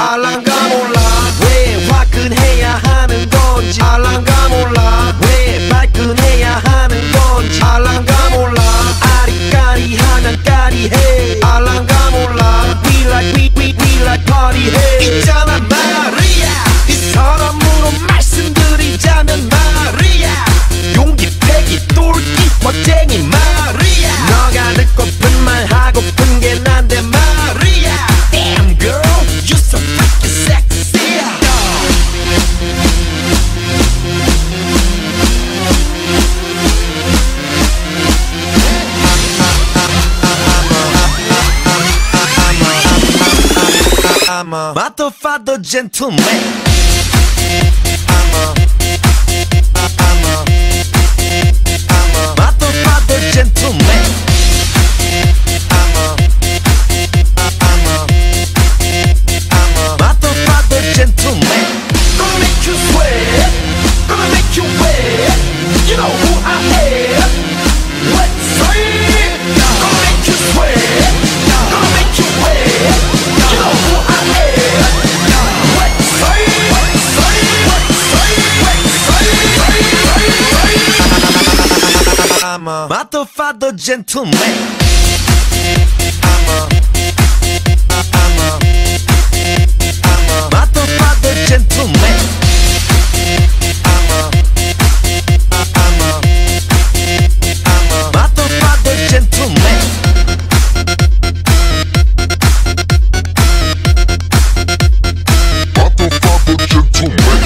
알랑가 몰라 왜 화끈해야 하는 건지 알랑가 몰라 왜 발끈해야 하는 건지 알랑가 몰라 아리까리 하면 까리해 알랑가 몰라 We like party 해 있잖아 말이야 이 사람으로 말씀드리자면 말이야 용기 패기 똘끼 멋쟁이 말이야 너가 듣고픈 말 하고픈 게 난데 말이야 Damn girl you so freaking sexy I'm a motherfucker gentleman I'm a motherfucker gentleman I'm a motherfucker gentleman Gonna make you sweat Gonna make you wet You know who I am Let's say it Gonna make you sweat Gonna make you wet You know who I am Let's say it Let's say it Let's say it I'm a motherfucker gentleman I'm a motherfucker gentleman I'm a motherfucker gentleman motherfucker gentleman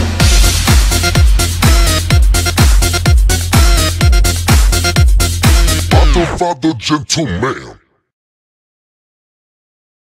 motherfucker gentleman